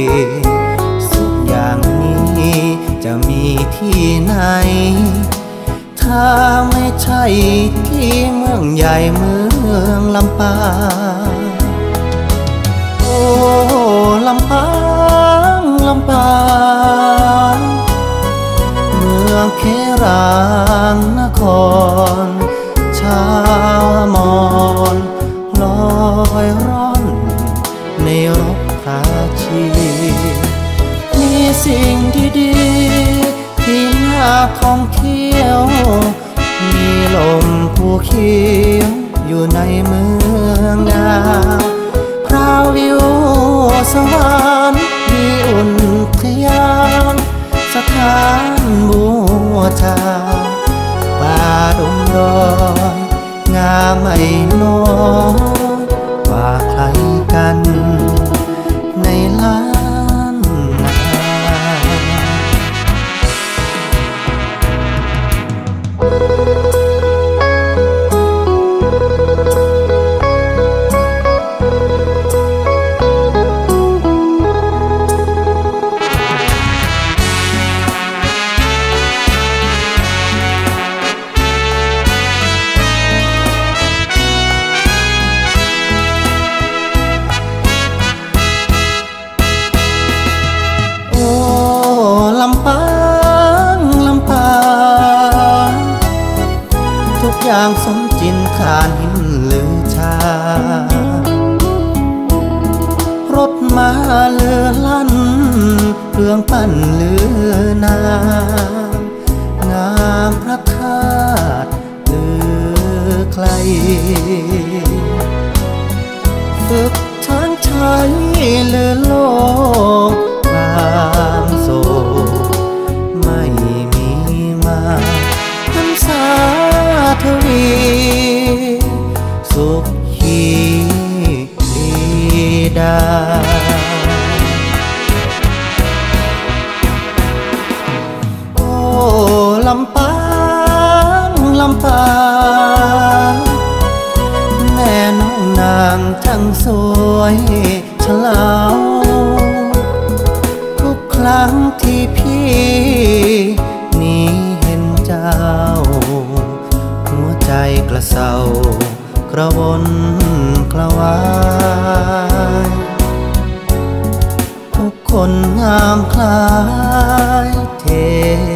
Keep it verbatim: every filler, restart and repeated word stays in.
สุขอย่างนี้จะมีที่ไหนถ้าไม่ใช่ที่เมืองใหญ่เมืองลำปางโอ้ลำปางลำปางเมืองเครางนครชาวมอญลอยร่อนในรบพาชีมีสิ่งดีๆที่น่าท่องเที่ยวมีลมภูเขียวอยู่ในเมืองงามพราววิวสวรรค์มีอุทยานสถานบูชาป่าดงดอยงามไม่น้อยกว่าใครกันในล้านนาลำปางลำปางทุกอย่างสมจินฐานหินลือชารถมาเลือลั่นเครื่องปั้นเลือนามงามพระธาตุลือไกลฝึกช้างชัยเลือโลกความโศกไม่มีมาพรรษาทวีสุขีดาโอ้ลำปางลำปางแม่น้องนางทั้งสวยฉลาวครั้งที่พี่นี้เห็นเจ้าหัวใจกระเซากระวนกระวายทุกคนงามคล้ายเท